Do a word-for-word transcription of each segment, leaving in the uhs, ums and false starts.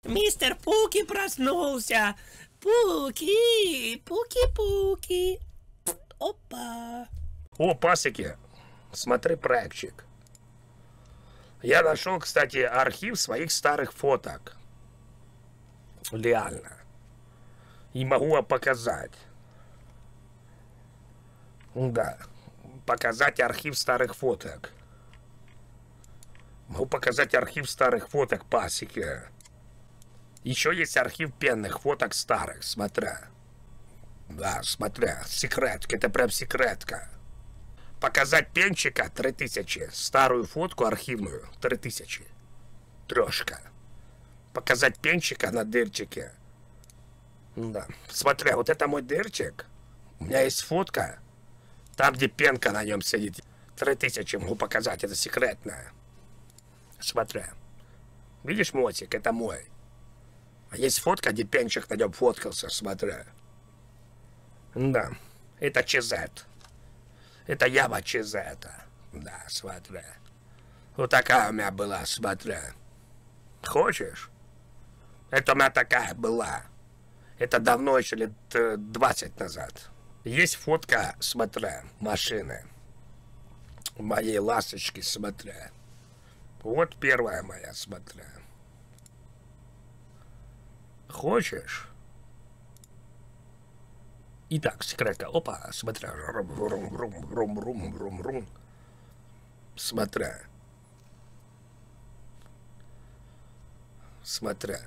Мистер Пуки проснулся. Пуки, Пуки-Пуки. Опа. О, пасеки, смотри, проектчик. Я нашел, кстати, архив своих старых фоток. Реально. И могу вам показать. Да. Показать архив старых фоток. Могу показать архив старых фоток, пасеки. Еще есть архив пенных фоток старых, смотря. Да, смотря. Секретка, это прям секретка. Показать пенчика три тысячи. Старую фотку архивную три тысячи. Трешка. Показать пенчика на дырчике. Да. Смотря, вот это мой дырчик. У меня есть фотка. Там, где пенка на нем сидит. Три тысячи могу показать, это секретная. Смотря. Видишь, мотик, это мой. А есть фотка, где пенчик на нем фоткался, смотря. Да. Это ЧЗ. Это яма ЧЗ. Да, смотря. Вот такая у меня была, смотря. Хочешь? Это у меня такая была. Это давно, еще лет двадцать назад. Есть фотка, смотря, машины. Моей ласточки, смотря. Вот первая моя, смотря. Хочешь? Итак, секретка. Опа, смотря. Рум-рум-рум-рум-рум-рум. Смотря. Смотря.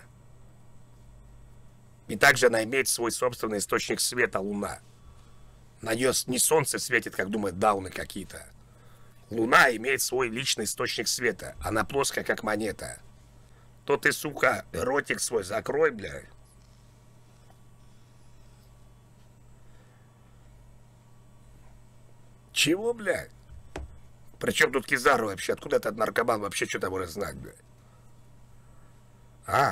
И также она имеет свой собственный источник света, Луна. На нее не солнце светит, как думают дауны какие-то. Луна имеет свой личный источник света. Она плоская, как монета. То ты, сука, ротик свой закрой, блядь. Чего, блядь? Причем тут Кизару вообще? Откуда этот наркоман вообще что-то может знать, блядь? А?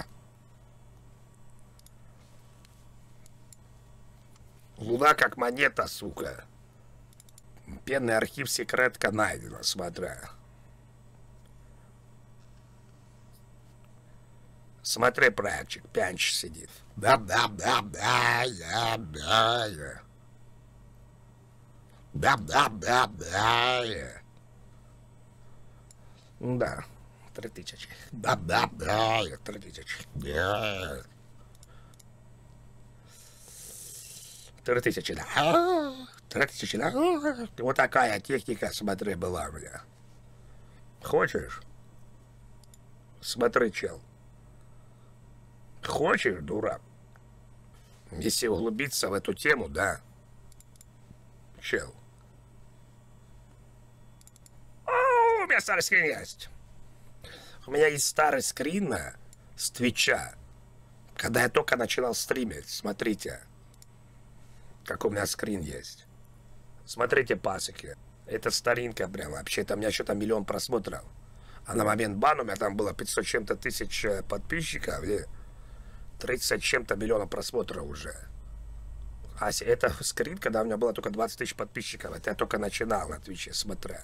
Луна как монета, сука. Пенный архив секретка найдена, смотря. Смотри, проектчик, пянч сидит. Да-да-да-да-да-да. Да-да-да-да. Да, три тысячи. Да-да-да, три тысячи. Да. Три тысячи, да. Три тысячи, да. Вот такая техника, смотри, была у меня. Хочешь? Смотри, чел. Хочешь, дурак? Если углубиться в эту тему, да. Чел. О, у меня старый скрин есть. У меня есть старый скрин с Твича. Когда я только начинал стримить. Смотрите. Как у меня скрин есть. Смотрите, пасеки. Это старинка прям. Вообще-то у меня еще там миллион просмотров. А на момент бана у меня там было пятьсот чем-то тысяч подписчиков. И тридцать чем-то миллионов просмотров уже. А это скрин, когда у меня было только двадцать тысяч подписчиков. Это я только начинал на Твиче, смотря.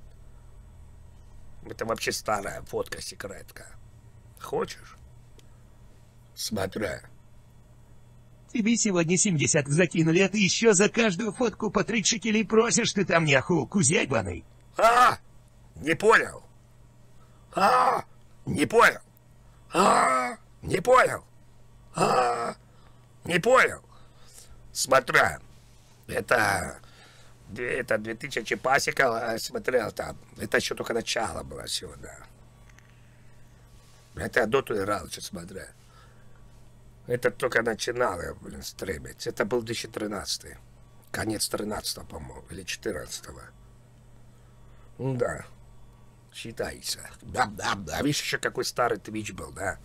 Это вообще старая фотка, секретка. Хочешь? Смотря. Тебе сегодня семьдесят закинули, а ты еще за каждую фотку по тридцать шекелей просишь, ты там няху, кузя ебаный. А! Не понял. А! Не понял. А! Не понял. А! Не понял. Смотря. Это... Это две тысячи пасеков, смотрел там. Это еще только начало было всего, да. Это я доту играл, что смотря. Это только начинал я, блин, стримить. Это был две тысячи тринадцатый. Конец тринадцатого, по-моему, или четырнадцатого. Ну да. Считается. Да, да, да. Видишь, еще какой старый Твич был, да?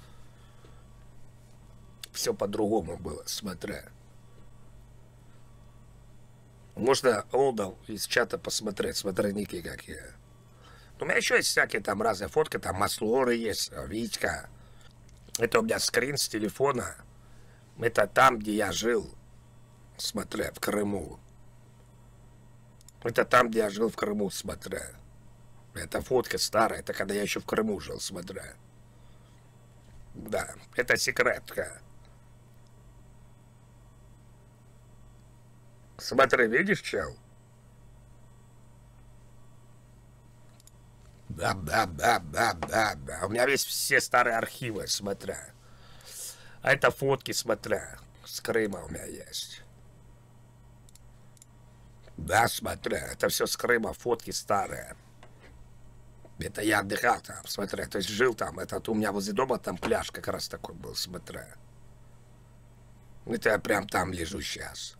Все по-другому было, смотря. Можно олдов из чата посмотреть, смотри, ники какие. У меня еще есть всякие там разные фотки, там Маслоры есть, Витька. Это у меня скрин с телефона. Это там, где я жил, смотря, в Крыму. Это там, где я жил в Крыму, смотря. Это фотка старая, это когда я еще в Крыму жил, смотря. Да, это секретка. Смотри, видишь, чел? Да, да, да, да, да, да. У меня есть все старые архивы, смотря. А это фотки, смотря. С Крыма у меня есть. Да, смотря. Это все с Крыма, фотки старые. Это я отдыхал там, смотря. То есть жил там. Это у меня возле дома там пляж как раз такой был, смотря. Это я прям там лежу сейчас.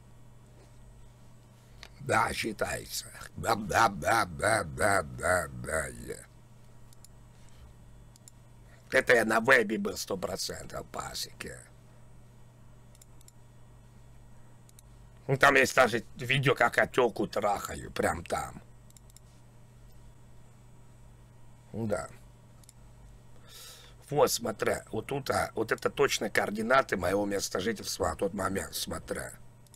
Да, считается. Да, да, да, да, да, да, да, я. Это я на вебе был сто процентов пасеки. Ну, там есть даже видео, как я тёлку трахаю, прям там. Да. Вот, смотря, вот тут, а, вот это точно координаты моего места жительства в тот момент, смотря.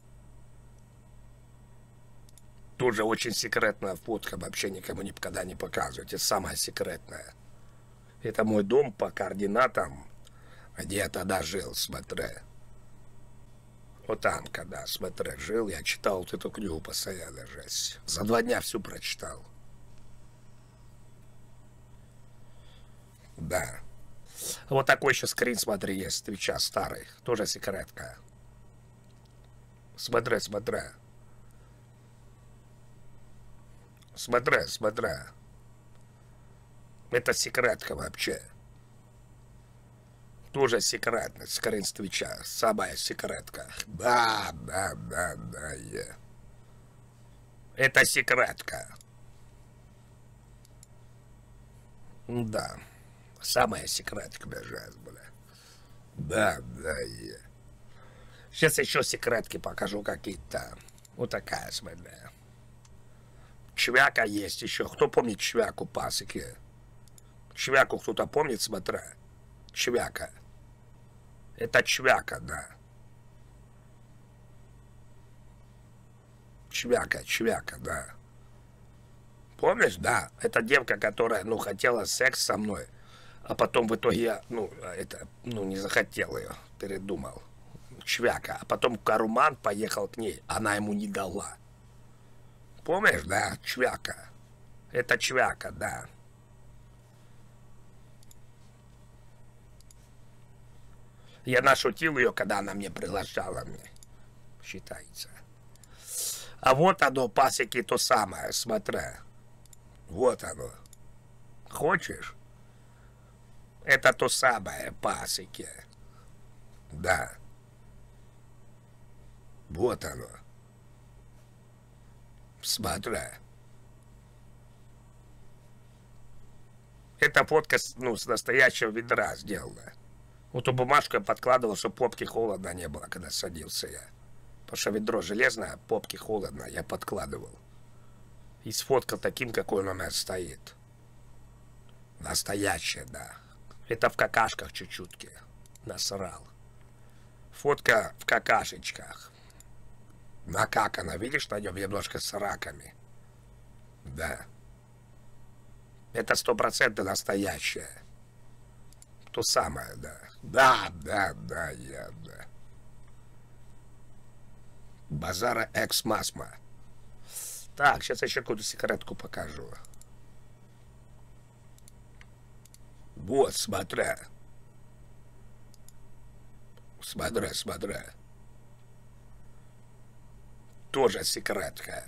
Тоже очень секретная фотка, вообще никому никогда не показывать. Это самая секретная. Это мой дом по координатам, где я тогда жил, смотря. Вот там, когда, смотря, жил, я читал вот эту книгу постоянно, жесть. За два дня всю прочитал. Да. Вот такой еще скрин, смотри, есть, твича старый. Тоже секретка. Смотри, смотри. Смотри, смотри. Это секретка вообще. Тоже секретная, скрин с твича. Самая секретка. Да, да, да, да, я. Это секретка. Да. Самая секретка, бежать, бля. Да, да, я. Сейчас еще секретки покажу какие-то. Вот такая, смотри. Чвяка есть еще. Кто помнит чвяку, пасеки? Чвяку кто-то помнит, смотри? Чвяка. Это чвяка, да. Чвяка, чвяка, да. Помнишь, да? Это девка, которая, ну, хотела секс со мной, а потом в итоге я, ну, это, ну, не захотел ее, передумал. Чвяка. А потом Каруман поехал к ней, она ему не дала. Помнишь, да? Чвяка. Это чвяка, да. Я нашутил ее, когда она мне приглашала мне. Считается. А вот оно, пасеки, то самое, смотри. Вот оно. Хочешь? Это то самое, пасеки. Да. Вот оно. Смотри. Эта фотка, ну, с настоящего ведра сделана. Вот эту бумажку я подкладывал, чтобы попки холодно не было, когда садился я. Потому что ведро железное, а попки холодно, я подкладывал. И сфоткал таким, какой он у меня стоит. Настоящее, да. Это в какашках чуть-чуть насрал. Фотка в какашечках. Накакана, видишь, на нем немножко с раками. Да. Это сто процентов настоящее. То самое, да. Да, да, да, я, да. Базара экс-масма. Так, сейчас еще какую-то секретку покажу. Вот, смотри. Смотри, смотри. Тоже секретка.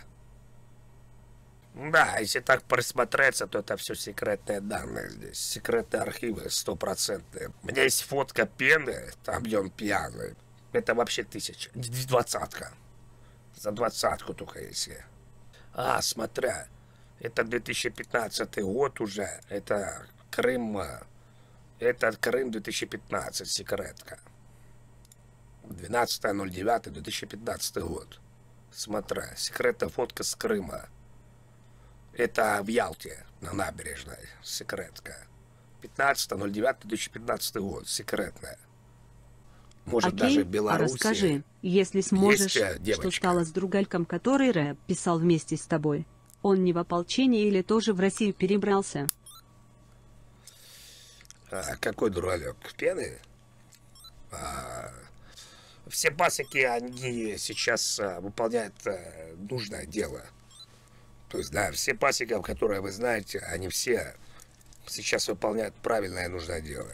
Да, если так присмотреться, то это все секретные данные здесь. Секретные архивы стопроцентные. У меня есть фотка пены, там где он пьяный. Это вообще тысяча. Двадцатка. За двадцатку только если. А, смотря. Это две тысячи пятнадцатый год уже. Это Крым. Это Крым две тысячи пятнадцать, секретка. двенадцатое ноль девятое две тысячи пятнадцатый год. Смотря. Секретная фотка с Крыма. Это в Ялте, на набережной, секретка. пятнадцатое ноль девятое две тысячи пятнадцатый год, секретная. Может, Окей, даже в а Беларуси. расскажи, если сможешь, есть, что стало с другальком, который рэп писал вместе с тобой? Он не в ополчении или тоже в Россию перебрался? А какой дуралек? Пены? А, все пасеки, они сейчас а, выполняют а, нужное дело. То есть, да, все пасеки, которые вы знаете, они все сейчас выполняют правильное нужное дело.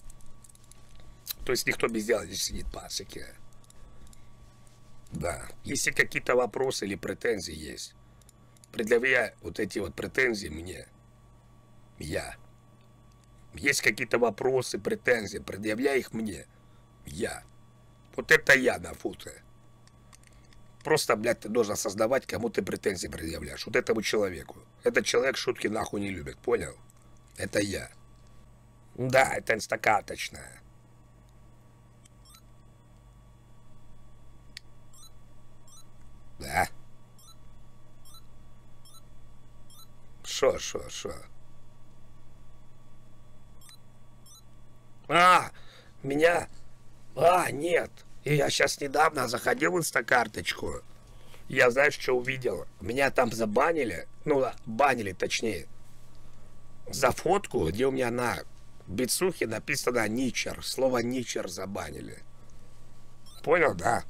То есть никто без дела не сидит в пасеке. Да. Если какие-то вопросы или претензии есть, предъявляй вот эти вот претензии мне. Я. Есть какие-то вопросы, претензии, предъявляй их мне. Я. Вот это я на фото. Просто, блядь, ты должен осознавать, кому ты претензии предъявляешь. Вот этому человеку. Этот человек шутки нахуй не любит, понял? Это я. Да, это инстакарточная. Да. Шо, шо, шо? А, меня... А, нет. Я сейчас недавно заходил в инстакарточку. Я, знаешь, что увидел? Меня там забанили. Ну, банили, точнее. За фотку, где у меня на бицухе написано «Ничер». Слово «Ничер» забанили. Понял, да?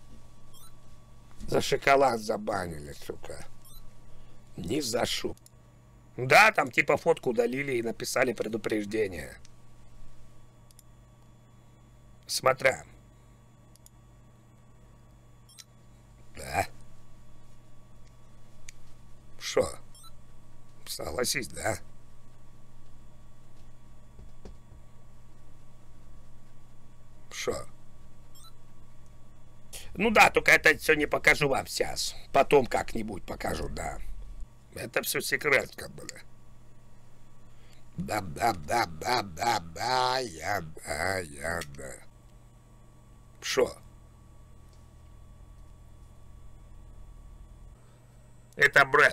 За шоколад забанили, сука. Ни за шо. Да, там типа фотку удалили и написали предупреждение. Смотря. Да. Шо? Согласись, да? Шо? Ну да, только это все не покажу вам сейчас. Потом как-нибудь покажу, да. Это все секретка была. Да-да-да-да-да-да, я, да, я, да. Шо? Это Брэд.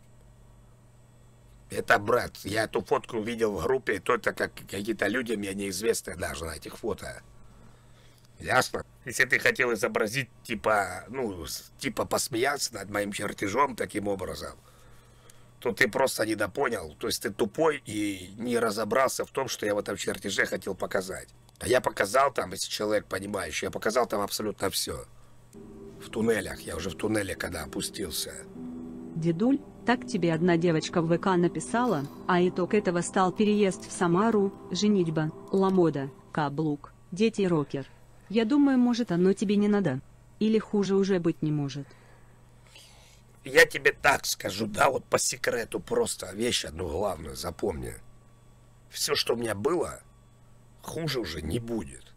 Это Брэд. Я эту фотку увидел в группе, и то это как какие-то люди мне неизвестные даже на этих фото. Ясно? Если ты хотел изобразить, типа, ну, типа посмеяться над моим чертежом таким образом, то ты просто недопонял. То есть ты тупой и не разобрался в том, что я в этом чертеже хотел показать. А я показал там, если человек понимающий, я показал там абсолютно все. В туннелях. Я уже в туннеле, когда опустился. Дедуль, так тебе одна девочка в ВК написала, а итог этого стал переезд в Самару, женитьба, ламода, каблук, дети и рокер. Я думаю, может, оно тебе не надо. Или хуже уже быть не может. Я тебе так скажу, да, вот по секрету просто вещь одну главную запомни. Все, что у меня было, хуже уже не будет.